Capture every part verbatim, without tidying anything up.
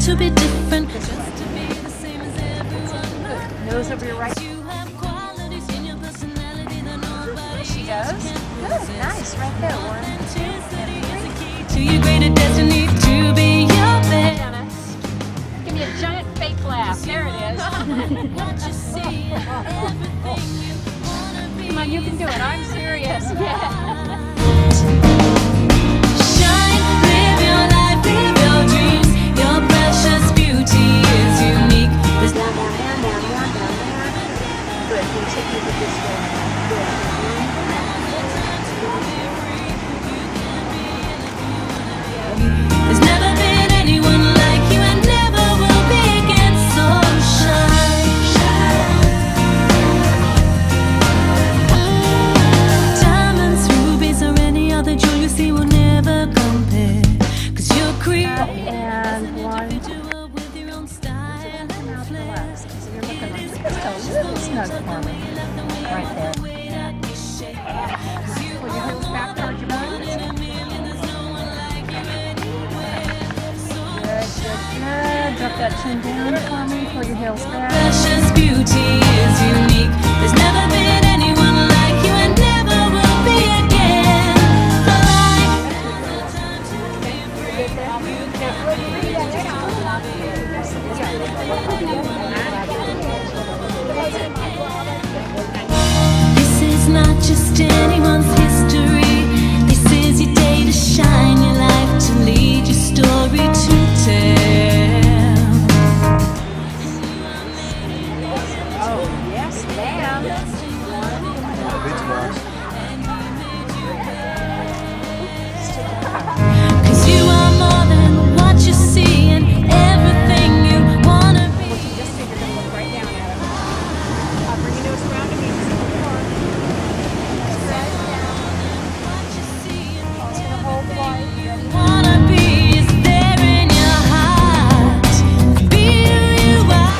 to be different, just to be the same as everyone. Nose over your right. You have qualities in your personality that nobody She does. Good. Nice. Right there. One, two, and three. to your greater destiny, to be your best. Dennis, give me a giant fake laugh. There it is. What you see, everything you wanna be. Come on, you can do it. I'm serious. Yeah. Shine, live your life, live your dreams. Your precious beauty is unique. There's Down, down there, down there, down there. Good. Can you take me with this way? Good. There's never been anyone like you and never will be again. So shine, shine. Diamonds, rubies, or any other jewel you see will never compare. Cause you're creative And one. with your own style and flair. So you're looking like just a little snug for me. Right there. Pull your heels back towards your body. Good, good, good. Drop that chin down for me. Pull your heels back. Precious beauty is unique. There's never been anyone like you and never will be again. This is not just anyone's history. This is your day to shine, your life to lead, your story to tell. Oh, yes, ma'am. Cause you are more than what you see and everything you wanna be. Just figure to look right down at him. Uh, bring your nose around to me. Just a little more. Spread down. It's gonna hold wide. Ready? Wanna be is there in your heart. Be who you are.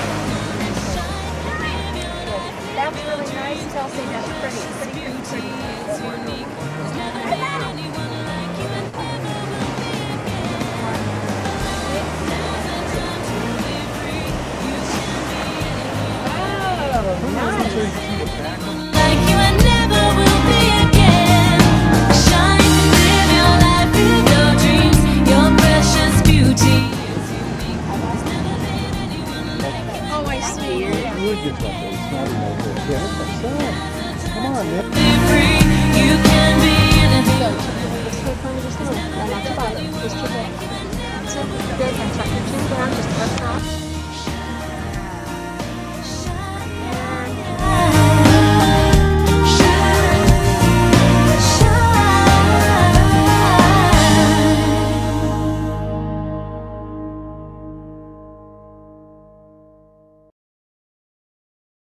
That's really nice, Kelsey. That's pretty. Pretty, pretty, pretty. Is unique. There's never been anyone like you and never will be again. Oh, nice. Like you and never will be again. Shine, live your life, live your dreams. Your precious beauty is unique. There's never been anyone like you. Oh, I see. You would get that way. It's not enough. Yeah, that's up. Come on, man. Be free, you can be anything. Just wait for me just a little. No, not too bad. Just keep it. That's it. Good. And tuck your chin down. Just